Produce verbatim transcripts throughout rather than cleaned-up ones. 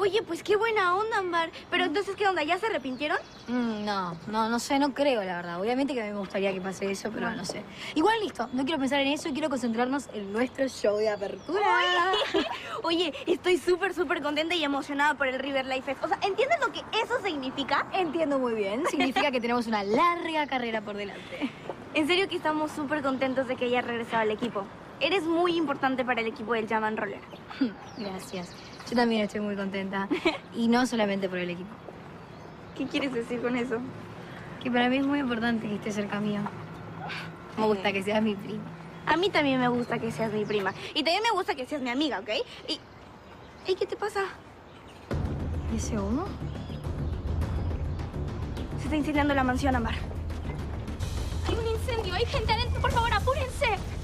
Oye, pues qué buena onda, Ámbar. Pero entonces, ¿qué onda? ¿Ya se arrepintieron? Mm, no, no, no sé, no creo, la verdad. Obviamente que a mí me gustaría que pase eso, pero no sé. Igual listo, no quiero pensar en eso, quiero concentrarnos en nuestro show de apertura. Oye, Oye, estoy súper, súper contenta y emocionada por el River Life Fest. O sea, ¿entiendes lo que eso significa? Entiendo muy bien. Significa que tenemos una larga carrera por delante. En serio que estamos súper contentos de que hayas regresado al equipo. Eres muy importante para el equipo del Jam and Roller. Gracias. Yo también estoy muy contenta. Y no solamente por el equipo. ¿Qué quieres decir con eso? Que para mí es muy importante que estés cerca mío. Me gusta que seas mi prima. A mí también me gusta que seas mi prima. Y también me gusta que seas mi amiga, ¿ok? Y... ¿Y qué te pasa? ¿Y ese humo? Se está incendiando la mansión, Ámbar. Hay un incendio, hay gente adentro, por favor, apúrense.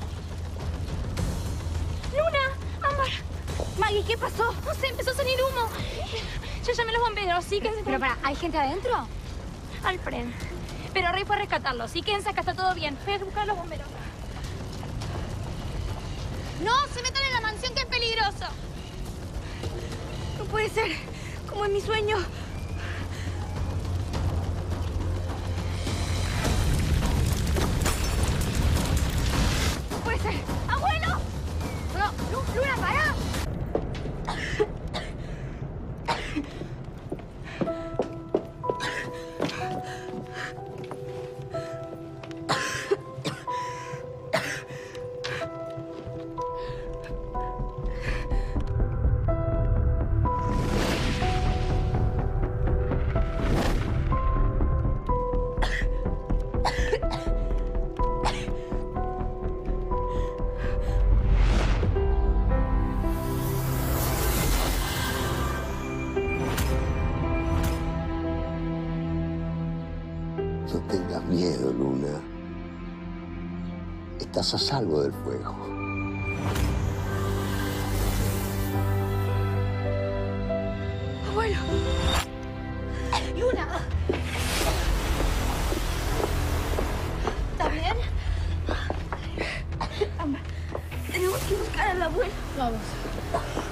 Luna, Ámbar. Maggie, ¿qué pasó? No sé, empezó a salir humo. Yo llamé a los bomberos, sí, quédense. Pero para, ¿hay gente adentro? Alfred. Pero Rey fue a rescatarlo, sí, quédense acá, está todo bien. Voy a buscar a los bomberos. No, se metan en la mansión que es peligroso. No puede ser. Como en mi sueño. No puede ser. ¡Abuelo! No, Lu- Luna, para. No tengas miedo, Luna. Estás a salvo del fuego. Abuelo. Luna. ¿Estás bien? Ámbar, tenemos que buscar al abuelo. Vamos.